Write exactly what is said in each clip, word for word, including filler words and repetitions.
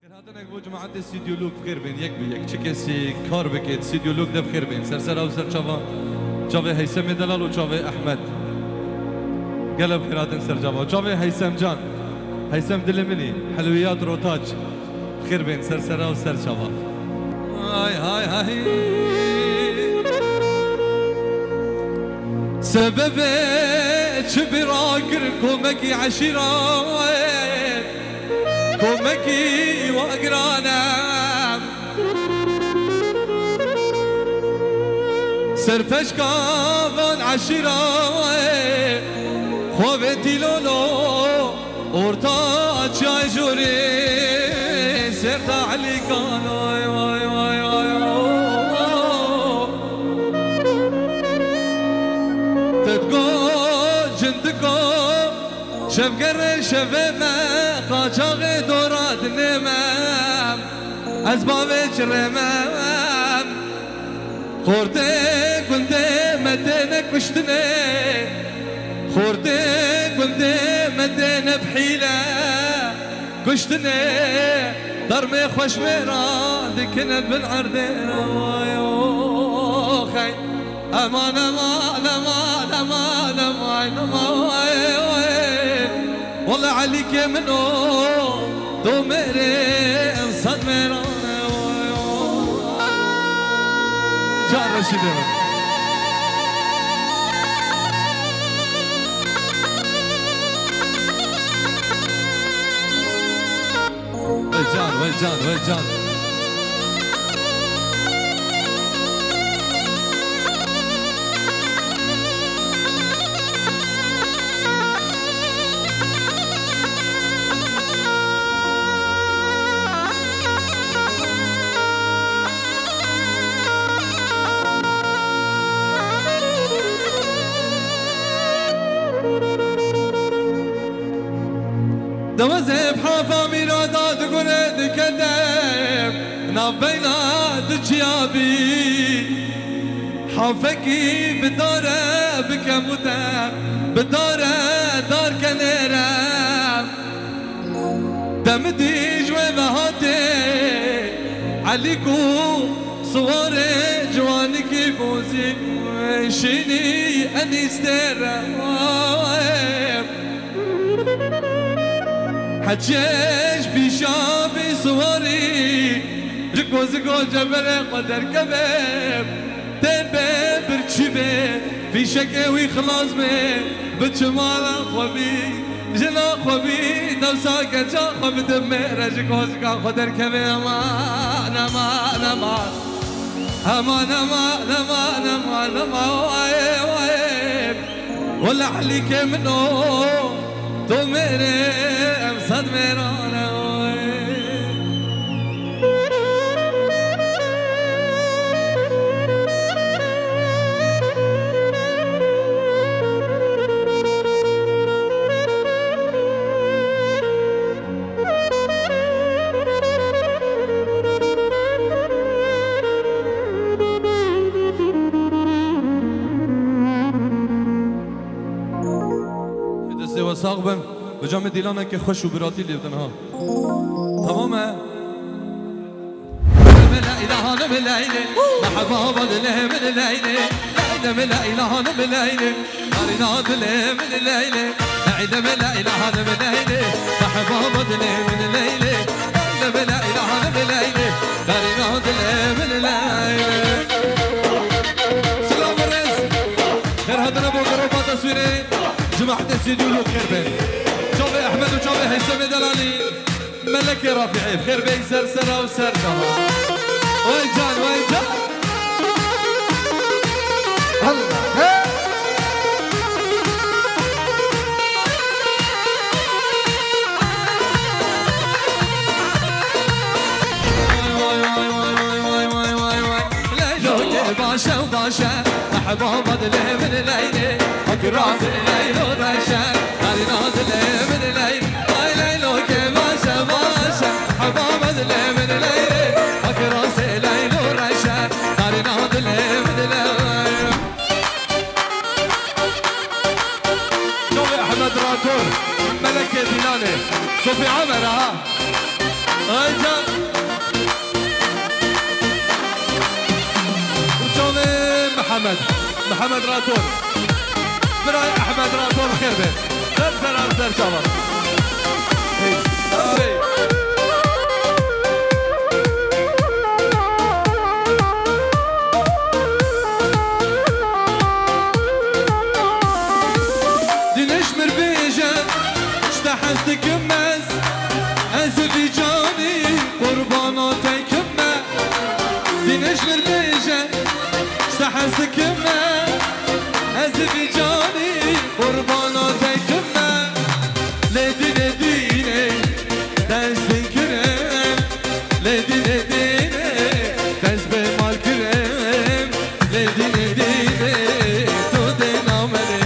هذا نقول جماعة استديو لوك بخير بين يك بيك شكسي كار بكيت استديو لوك ده بخير بين سرسرة وسر شافا شافا هيثم دلال وشافا أحمد قلب خيرات سر جابا شافا هيثم جان هيثم دلمني حلويات روتاج بخير بين سرسرة وسر شافا هاي هاي هاي سبب شبراكر كومكي عشيرة كومكي وأقرانا سرفش كافن عشيرة خوفتي لولو أورتا تشاي جوري سرتا علي كان واي واي واي واي تتقول جندكو شف قرر شف ما قاچاق دورات نمام از بابش رمام خورده گنده مدنه کشتنه خورده گنده مدنه بحیله کشتنه درمي خوش میرا دکنه بالعرده خی امان امان امان امان امان امان والله عليك منو دو ميري انصد ميرانا جار رشيد ويجان ويجان ويجان دوزي بحافة ميرادا تقول تكلم نابينا تجيابي حافكي بدارة بكموتا بدارة دار كنيرة دمدي جوي بهاتي عليكو صوري جوانكي بوزي شيني اني ستيرة حجيش بشافي صوري جكو زكو جبل قدر كباب تنبي بركشبه في شكاوي خلاص بي بتشمال خوبي جلا خوبي دوسا كجا خوب دمير جكو زكو قدر كباب امان امان امان امان امان امان امان امان وايب ولا عليك منو تو میرے امصد میرانا دسته وساق بم بجام دیلانه که خوش و براتی لیدن ها تمامه لا اله الا بالليل محبا بدله من الليل لا لا اله الا بالليل قرنا دله من الليل لا لا اله الا بالليل محبا بدله من الليل لا لا اله الا بالليل قرنا دله من الليل سلام الرز غير هذا ابو قربه تصويري جماعه استديو لوك خير بين جابي احمد وجابي هيثم دلالي ملك رافعي بخير بين سرسره وسرجها وين جان وين جان الله باشا وباشا احباب بدله من الليل اقراص الليل ورشا قرنا دله من الليل هاي ليلو باشا باشا احباب بدله من الليل اقراص الليل ورشا قرنا دله من الليل شوفي احمد راتور ملك ديناني صوفي عمر ها هاي جان محمد محمد راتور براي احمد راتور خير بيت سر سلام سر شباب دينش مربيجة اشتحستك مز اسفي جاني قرباناتك ما دينش مربيجة اشتحستك ما اسفي جاني قرباناتك ما لدي لديني دنسن كرم لدي لديني دنس بمال كرم لدي لديني تو دين عمري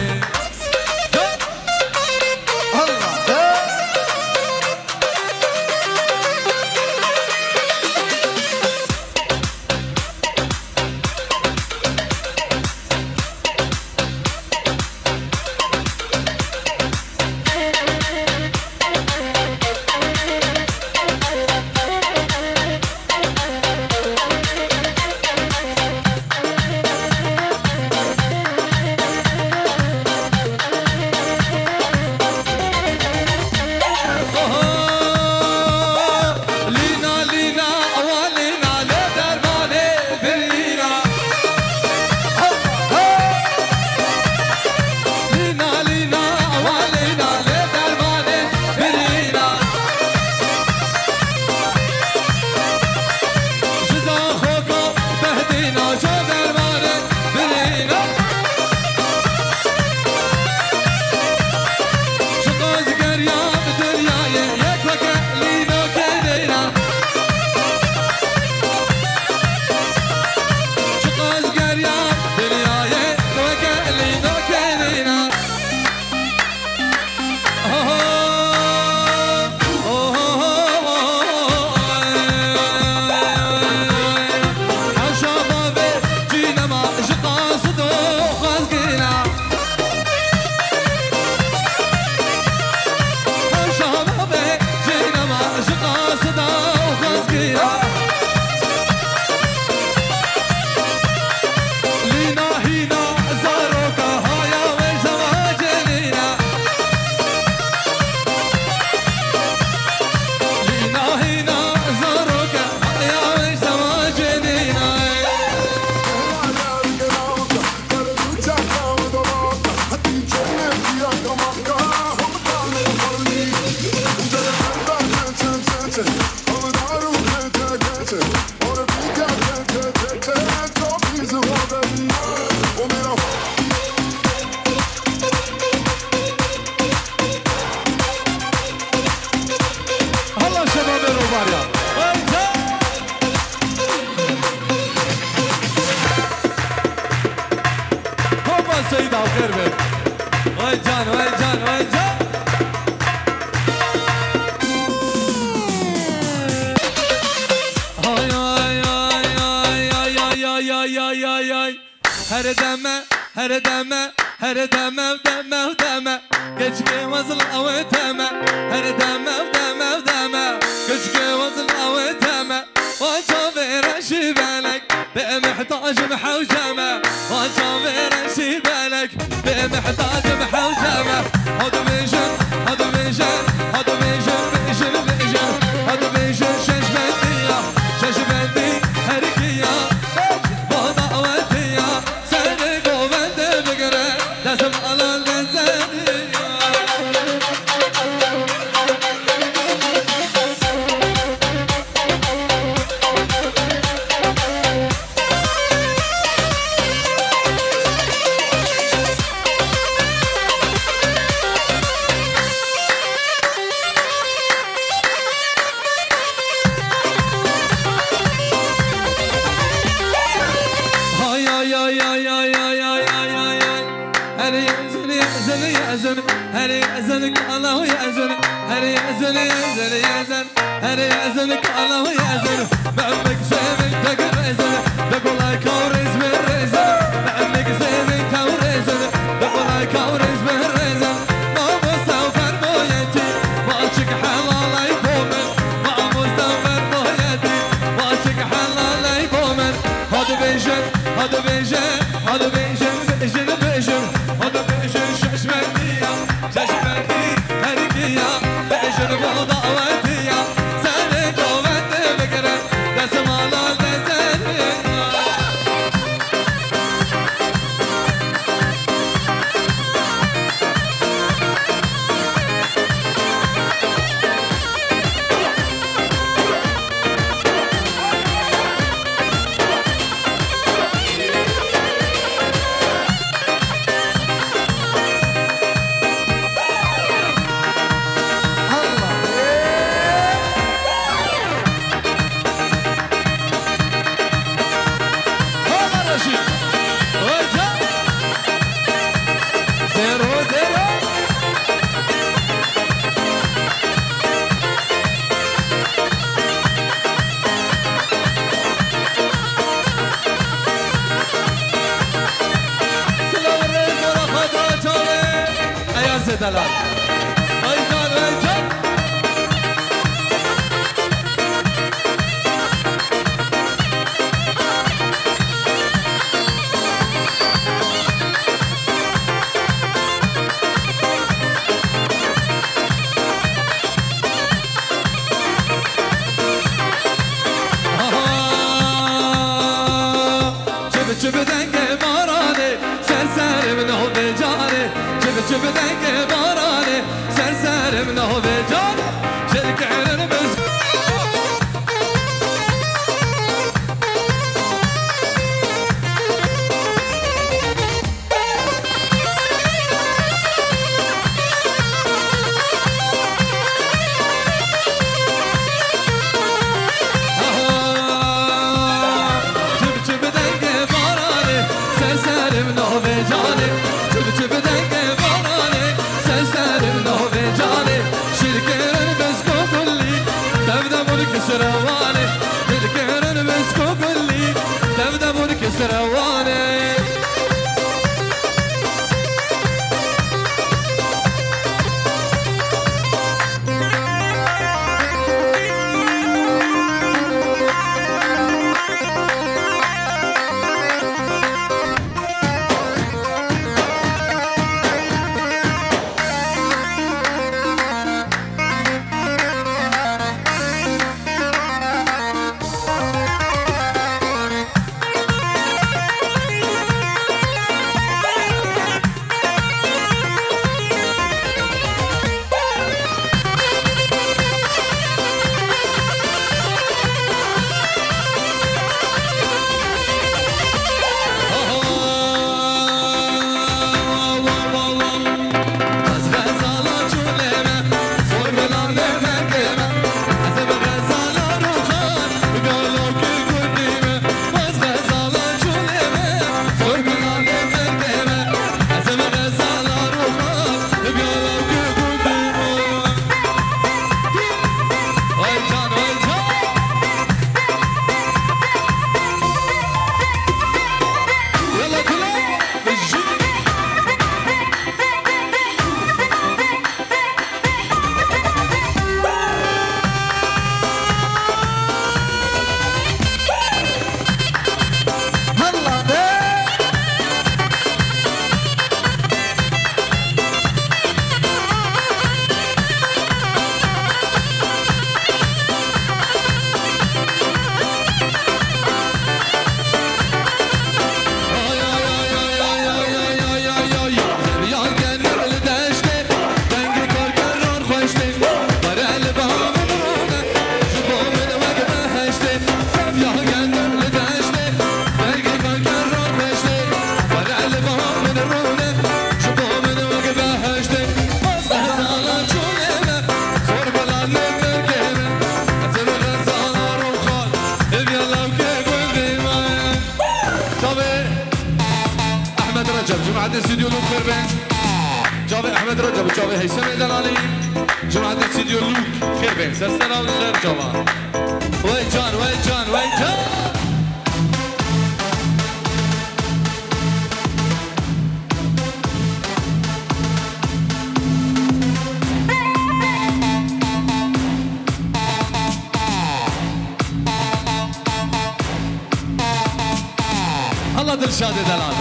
سيدة وخير بك وين جان وين جان وين جان هاي هاي هاي هاي هاي هاي هاي هاي هاي هاي هر دمه هر دمه هر دمه ودمه ودمه كشكي وصل او تمه هر دمه ودمه ودمه كشكي وصل او تمه وشوفي رشي بالك بقى محتاج محوجمه وشوفي رشي بالك بقى محتاج محوجمه هذا فيجن هذا فيجن هذا فيجن فيجن فيجن هذا فيجن شش بندية شش بندي هركية وضعوتية سنك وبند بقرة لازم على البنزانية هل يأذنك الله يأذن هل يأذن يأذن يأذن هل يأذنك الله يأذن بعمك سيفك تقرزن بقول لك أورز بالرزن بعمك سيفك تورزن بقول لك أورز بالرزن ما مستوفر مويتي ماشك حلال يبومن ما مستوفر مويتي ماشك حلال يبومن هذا فيجن هذا فيجن هذا بيجن بيجن بيجن هذا بيجن ششمتية ششمتي هرقية بيجن بوضع ودية سالك ومد بقرة دسم على دسالية دلال ايجان ايجان شب شب دنگ بارانه سر سر من هو بجانه شب شب دنگ بارانه سر سر من هو بجانه شرک علن بس سرواني بالكرن مسكو قلي دبدبونك سرواني جماعة استديو لوك خربان جاوي أحمد رجب وجاوي هيثم دلالي جماعة استديو لوك خربان سلسلة والخير جماعة ويجان ويجان ويجان الله دلشاد دلالي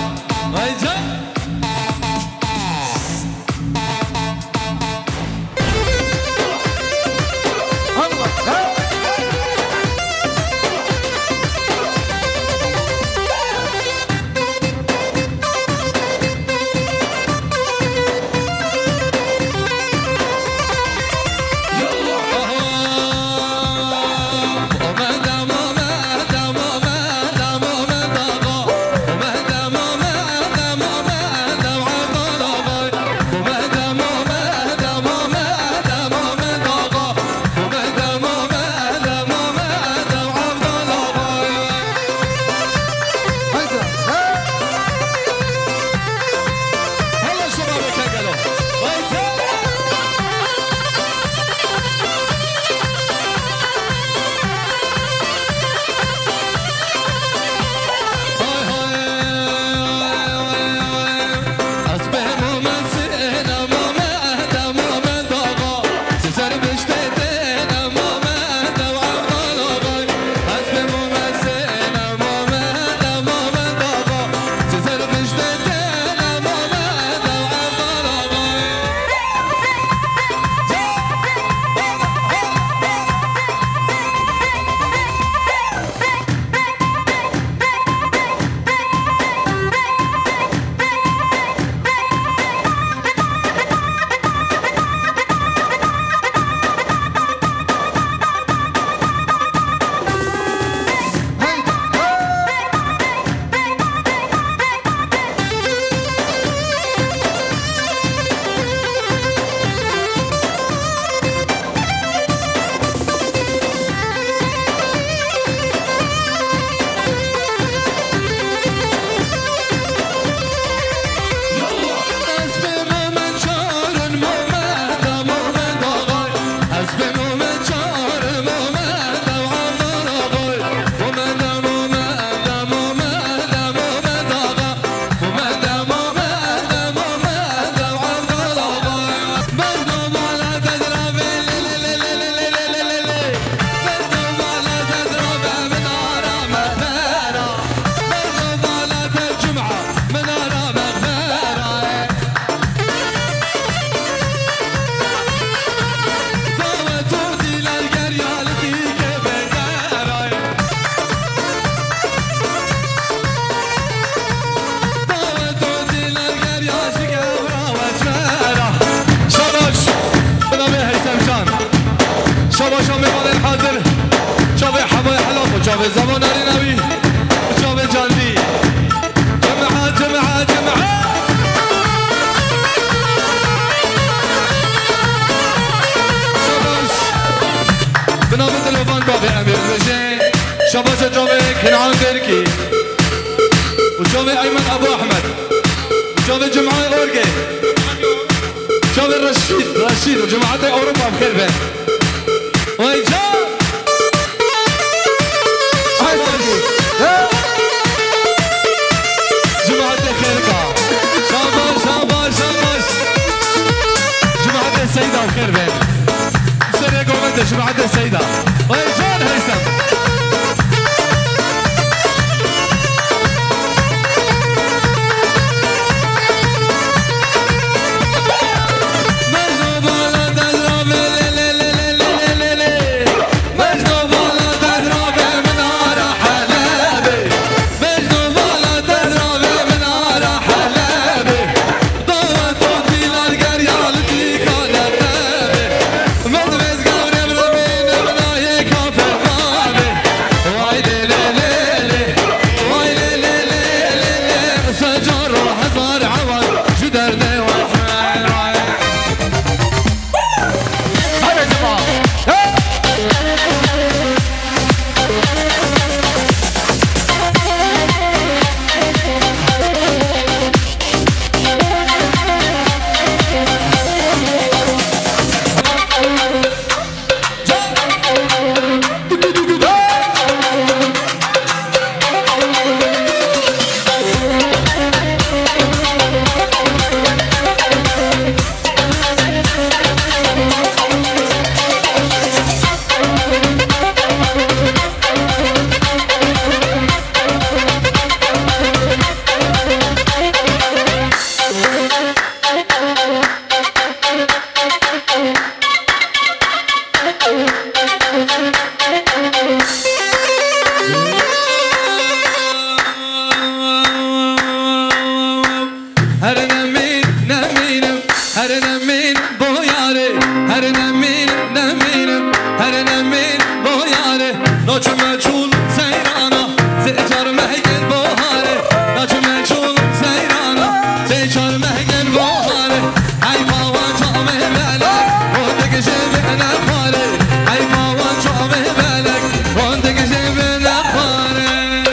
جاوی زمان علی نبی جاوی جاندی جمعه جمعه جمعه شباش بنام تلفن بابی امیر رجین شباش جاوی کنعان درکی و جاوی ایمن ابو احمد جاوی جمعه اورگی جاوی رشید رشید و جماعت اوروبا بخیر بین وای جا جماعة خيركا شاباش شاباش شاباش جماعة السيدة وخير بين سريع قومنت جماعة السيدة ويجان هيثم ناچو مچول سیرانا زیچار مهگن بوهاره ناچو مچول سیرانا زیچار مهگن بوهاره ای پاوان جامه ملک وندگه جبه نخواره ای پاوان جامه ملک وندگه جبه نخواره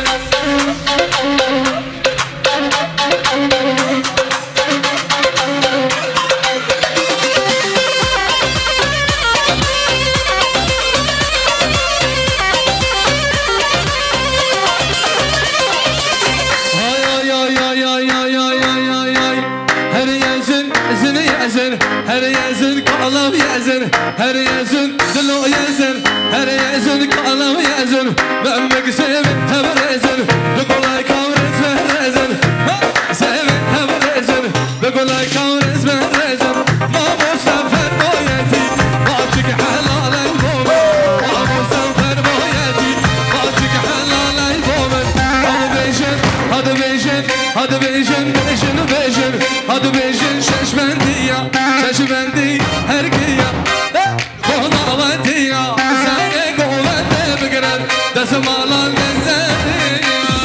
هر يزن كلام يزن هر يزن دلو يزن هر يزن كلام يزن بأمك سيب تبر يزن بقول لك كورس يزن سيب تبر يزن بقول لك كورس يزن ما مسافر بويتي واجك حلال البومن ما مسافر بويتي واجك حلال البومن هذا بيجن هذا بيجن هذا بيجن بيجن بيجن هذا بيجن شش بندية شش بندي هرقية بونا ودية ساني قوة بقرر دسمالا لزدية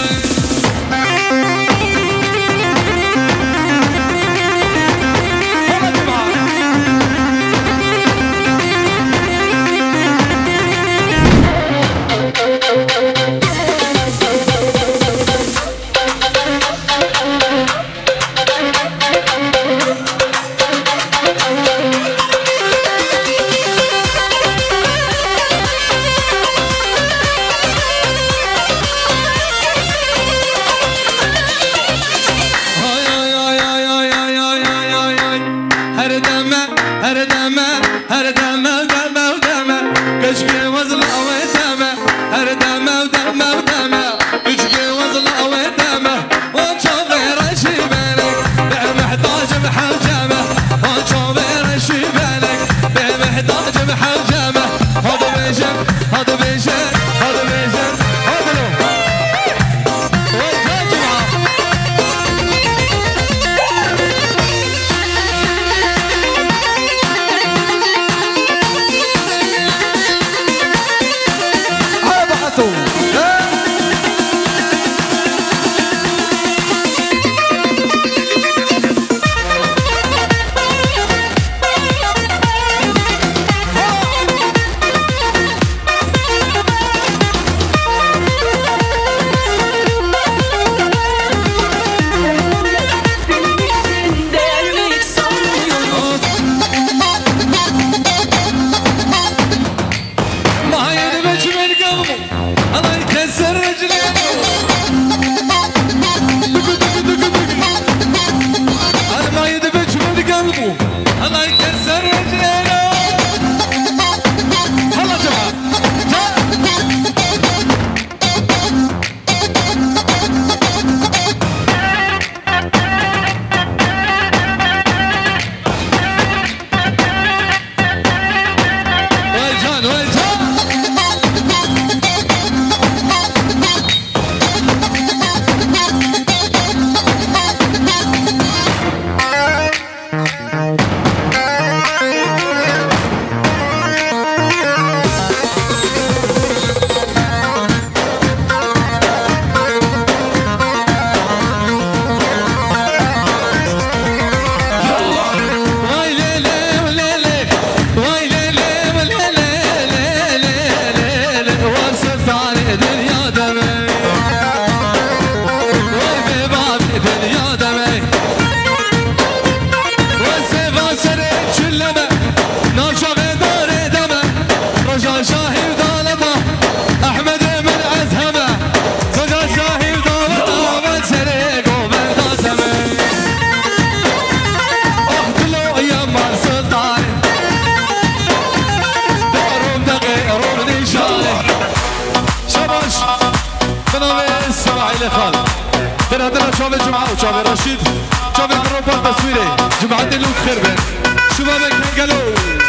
شاف الجمعة وشاف رشيد شاف الروبا التصويري جمعة اللوك خربن شبابك هنقلو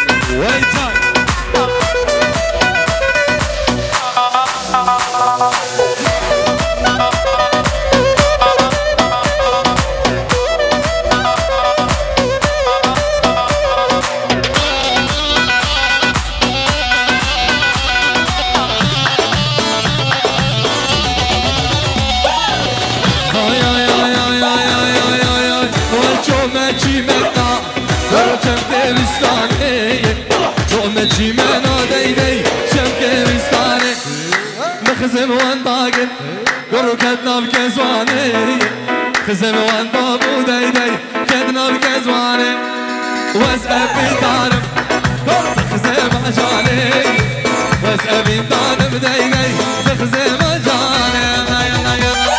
ويتان خزم وان داقل قرو كدنا بكزواني خزم وان بابو داي داي كدنا بكزواني واسأل بيدارم خزم عجاني واسأل بيدارم داي داي خزم عجاني يلا يلا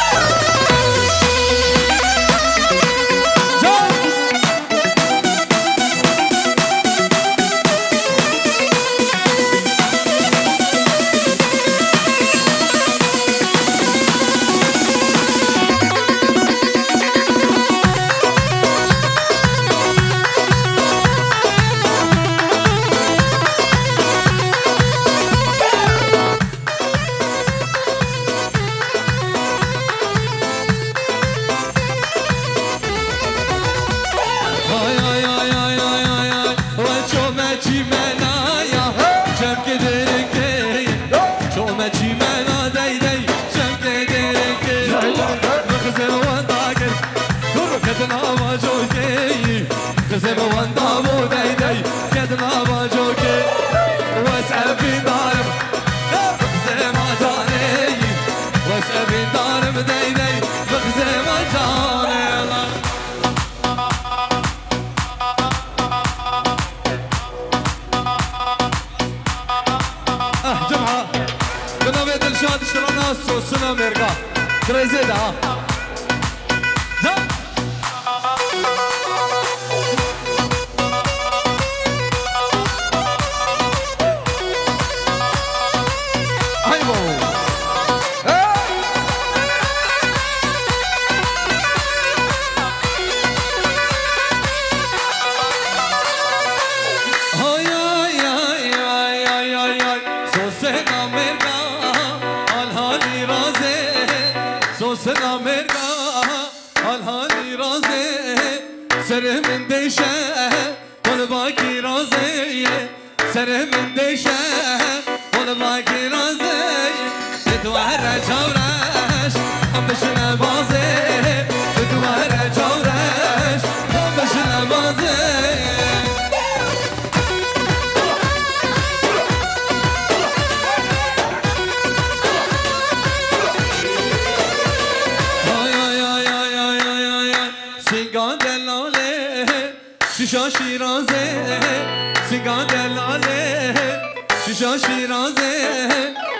خزم وان دابو داي داي كدنا باجوكي واسعب دارم بخزم عجاني واسعب دارم داي داي بخزم عجاني اه جمعة كنا بيت الشاد اشترينا السوسنا ميرقا كريزيدا ها سره من دیشه بول باکی رازه سره من دیشه بول باکی رازه دواره چورش هم بشنه بازه دواره چورش هم بشنه بازه شیشا شیرازه سیگان دلاله شیشا شیرازه